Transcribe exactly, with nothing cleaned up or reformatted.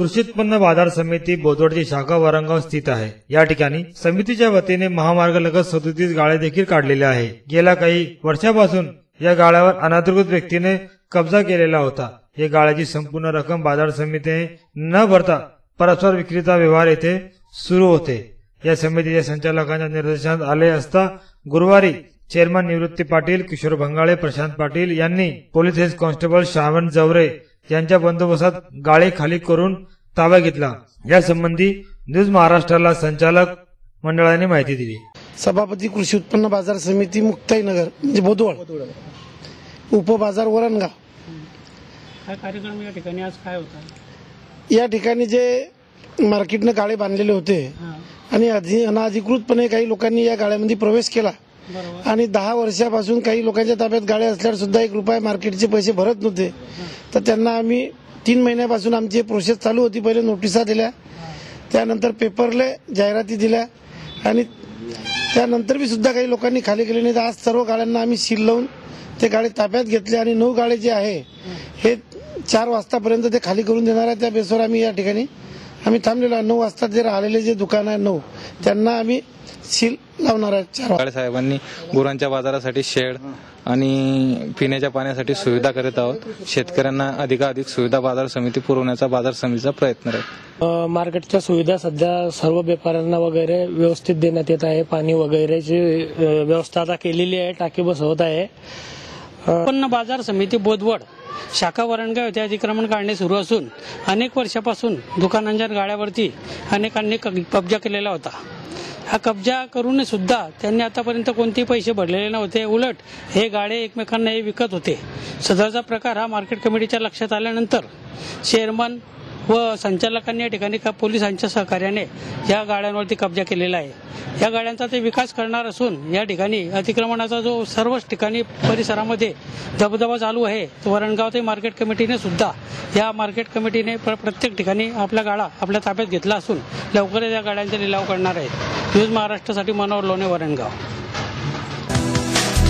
कृषी उत्पन्न बाजार समिती बोदवडची शाखा वरंगाव स्थित आहे। या ठिकाणी समितीच्या वतीने महामार्गालगत सदोतीस गाळे देखील काढलेले आहे। गेल्या काही वर्षापासून या गाळ्यावर अनधिकृत व्यक्तीने कब्जा केलेला होता। या गाळ्याची संपूर्ण रक्कम बाजार समितीने न भरता परस्पर विक्रीचा व्यवहार येथे सुरू होते। या समितीच्या संचालकांच्या निर्देशनात आले असता गुरुवारी चेअरमन निवृत्ती पाटील, किशोर भंगाळे, प्रशांत पाटील यांनी police head constable Shravan Jaware यांच्या बंदोबस्तात गाळे खाली करून ताबा घेतला। या संबंधी न्यूज महाराष्ट्राला संचालक मंडळाने माहिती दिली। सभापती कृषी उत्पन्न बाजार समिती मुक्ताईनगर म्हणजे बोदवड उपबाजार वरणगाव काय कार्यक्रम या ठिकाणी आज काय होता? या ठिकाणी जे मार्केटने गाळे बांधलेले होते आणि अनधिकृतपणे काही लोकांनी या गाळ्यामध्ये प्रवेश केला आणि दहा वर्षापासून काही लोकांच्या ताब्यात गाड्या असल्यावर सुद्धा एक रुपया मार्केटचे पैसे भरत नव्हते। तर त्यांना आम्ही तीन महिन्यापासून आमची प्रोसेस चालू होती। पहिले नोटिसा दिल्या, त्यानंतर पेपरले जाहिराती दिल्या आणि त्यानंतर बी सुद्धा काही लोकांनी खाली केले नाही। आज सर्व गाड्यांना आम्ही सील लावून ते गाडे ताब्यात घेतले आणि नऊ गाडे जे आहे हे चार वाजतापर्यंत ते खाली करून देणार आहे। त्या बेसवर आम्ही या ठिकाणी आम्ही थांबलेलो आहे। नऊ वाजता जे राहिलेले जे दुकान आहे नऊ त्यांना आम्ही सील लावणार आहे। चार साहेबांनी गुरांच्या बाजारासाठी शेड आणि पिण्याच्या पाण्यासाठी सुविधा करीत आहोत। शेतकऱ्यांना अधिकाधिक सुविधा बाजार समिती पुरवण्याचा बाजार समितीचा प्रयत्न आहे। मार्केटच्या सुविधा सध्या सर्व व्यापाऱ्यांना वगैरे व्यवस्थित देण्यात येत आहे। पाणी वगैरेची व्यवस्था आता केलेली आहे, टाकी बसवत आहे। उत्पन्न बाजार समिती बोदवड शाखा वरणगाव येथे अतिक्रमण काढणे सुरू असून अनेक वर्षापासून दुकानांच्या गाड्यावरती अनेकांनी कब्जा केलेला होता। हा कब्जा करून सुद्धा त्यांनी आतापर्यंत कोणतेही पैसे भरलेले नव्हते। उलट हे गाडे एकमेकांना हे विकत होते। सदरचा प्रकार हा मार्केट कमिटीच्या लक्षात आल्यानंतर चेअरमन व संचालकांनी या ठिकाणी पोलिसांच्या सहकार्याने या गाड्यांवरती कब्जा केलेला आहे। या गाड्यांचा ते विकास करणार असून या ठिकाणी अतिक्रमणाचा जो सर्वच ठिकाणी परिसरामध्ये दबदबा चालू आहे तो वरणगाव ते मार्केट कमिटीने सुद्धा या मार्केट कमिटीने प्रत्येक ठिकाणी आपला गाडा आपल्या ताब्यात घेतला असून लवकरच या गाड्यांचा लिलाव करणार आहेत। न्यूज महाराष्ट्रासाठी मनोहर लोणे, वरणगाव।